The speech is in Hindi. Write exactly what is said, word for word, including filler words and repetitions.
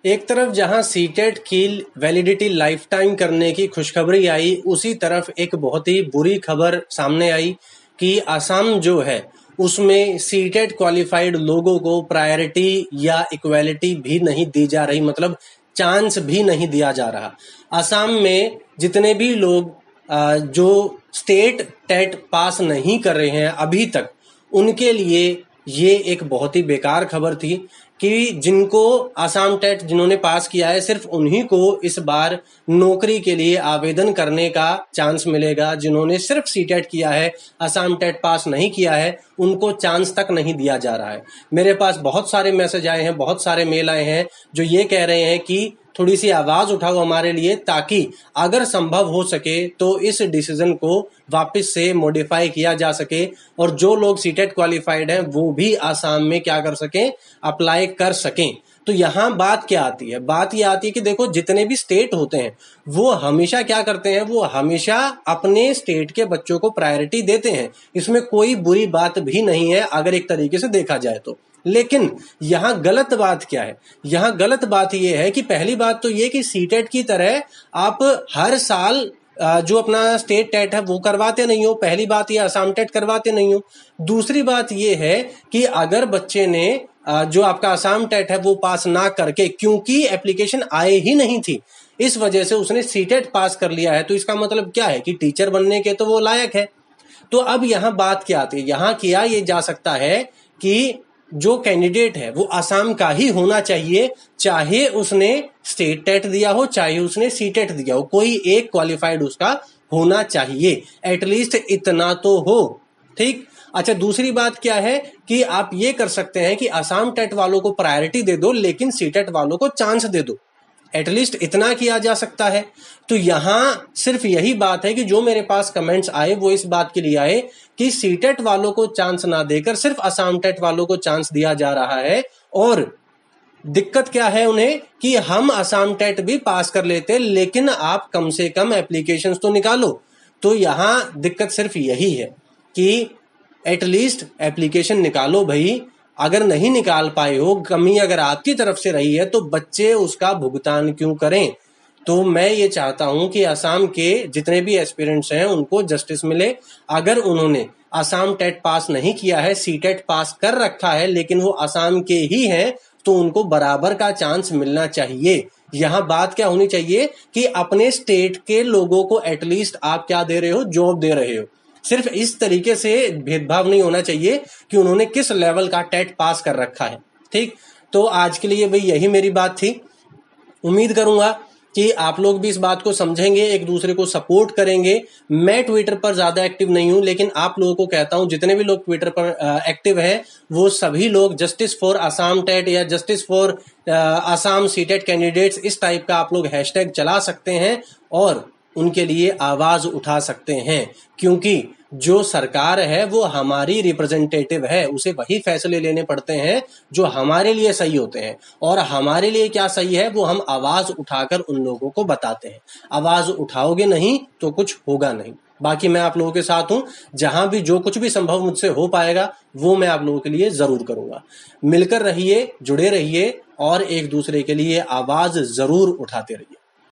एक तरफ जहां सीटेट की वैलिडिटी लाइफ टाइम करने की खुशखबरी आई, उसी तरफ एक बहुत ही बुरी खबर सामने आई कि असम जो है उसमें सीटेट क्वालिफाइड लोगों को प्रायोरिटी या इक्वालिटी भी नहीं दी जा रही, मतलब चांस भी नहीं दिया जा रहा। असम में जितने भी लोग अ, जो स्टेट टेट पास नहीं कर रहे हैं अभी तक, उनके लिए ये एक बहुत ही बेकार खबर थी कि जिनको आसाम टेट जिन्होंने पास किया है, सिर्फ उन्हीं को इस बार नौकरी के लिए आवेदन करने का चांस मिलेगा। जिन्होंने सिर्फ सी टेट किया है, आसाम टेट पास नहीं किया है, उनको चांस तक नहीं दिया जा रहा है। मेरे पास बहुत सारे मैसेज आए हैं, बहुत सारे मेल आए हैं जो ये कह रहे हैं कि थोड़ी सी आवाज उठाओ हमारे लिए, ताकि अगर संभव हो सके तो इस डिसीजन को वापस से मॉडिफाई किया जा सके और जो लोग सीटेट क्वालिफाइड हैं वो भी आसाम में क्या कर सकें, अप्लाई कर सकें। तो यहाँ बात क्या आती है? बात ये आती है कि देखो, जितने भी स्टेट होते हैं वो हमेशा क्या करते हैं, वो हमेशा अपने स्टेट के बच्चों को प्रायोरिटी देते हैं। इसमें कोई बुरी बात भी नहीं है अगर एक तरीके से देखा जाए तो। लेकिन यहाँ गलत बात क्या है? यहाँ गलत बात यह है कि पहली बात तो ये कि सीटेट की तरह आप हर साल जो अपना स्टेट टेट है वो करवाते नहीं हो। पहली बात ये, असम टेट करवाते नहीं हो। दूसरी बात ये है कि अगर बच्चे ने जो आपका असम टेट है वो पास ना करके, क्योंकि एप्लीकेशन आए ही नहीं थी, इस वजह से उसने सीटेट पास कर लिया है, तो इसका मतलब क्या है कि टीचर बनने के तो वो लायक है। तो अब यहाँ बात क्या आती है? यहाँ किया ये जा सकता है कि जो कैंडिडेट है वो असम का ही होना चाहिए, चाहे उसने स्टेट टेट दिया हो, चाहे उसने सी टेट दिया हो, कोई एक क्वालिफाइड उसका होना चाहिए। एटलीस्ट इतना तो हो, ठीक। अच्छा, दूसरी बात क्या है कि आप ये कर सकते हैं कि असम टेट वालों को प्रायोरिटी दे दो, लेकिन सी टेट वालों को चांस दे दो। एटलीस्ट इतना किया जा सकता है। तो यहां सिर्फ यही बात है कि जो मेरे पास कमेंट्स आए वो इस बात के लिए आए कि सीटेट वालों को चांस ना देकर सिर्फ असम टेट वालों को चांस दिया जा रहा है। और दिक्कत क्या है उन्हें कि हम असम टेट भी पास कर लेते, लेकिन आप कम से कम एप्लीकेशंस तो निकालो। तो यहां दिक्कत सिर्फ यही है कि एटलीस्ट एप्लीकेशन निकालो भाई। अगर नहीं निकाल पाए हो, कमी अगर आपकी तरफ से रही है, तो बच्चे उसका भुगतान क्यों करें? तो मैं ये चाहता हूं कि असम के जितने भी एस्पिरेंट्स हैं उनको जस्टिस मिले। अगर उन्होंने असम टेट पास नहीं किया है, सी टेट पास कर रखा है, लेकिन वो असम के ही हैं, तो उनको बराबर का चांस मिलना चाहिए। यहाँ बात क्या होनी चाहिए कि अपने स्टेट के लोगों को एटलीस्ट आप क्या दे रहे हो, जॉब दे रहे हो। सिर्फ इस तरीके से भेदभाव नहीं होना चाहिए कि उन्होंने किस लेवल का टेट पास कर रखा है, ठीक। तो आज के लिए भाई यही मेरी बात थी। उम्मीद करूंगा कि आप लोग भी इस बात को समझेंगे, एक दूसरे को सपोर्ट करेंगे। मैं ट्विटर पर ज्यादा एक्टिव नहीं हूं, लेकिन आप लोगों को कहता हूं, जितने भी लोग ट्विटर पर एक्टिव हैं वो सभी लोग जस्टिस फॉर असम टेट या justice for Assam CTET candidates, इस टाइप का आप लोग हैशटैग चला सकते हैं और उनके लिए आवाज उठा सकते हैं। क्योंकि जो सरकार है वो हमारी रिप्रेजेंटेटिव है, उसे वही फैसले लेने पड़ते हैं जो हमारे लिए सही होते हैं। और हमारे लिए क्या सही है वो हम आवाज उठाकर उन लोगों को बताते हैं। आवाज उठाओगे नहीं तो कुछ होगा नहीं। बाकी मैं आप लोगों के साथ हूं, जहां भी जो कुछ भी संभव मुझसे हो पाएगा वो मैं आप लोगों के लिए जरूर करूंगा। मिलकर रहिए, जुड़े रहिए और एक दूसरे के लिए आवाज जरूर उठाते रहिए।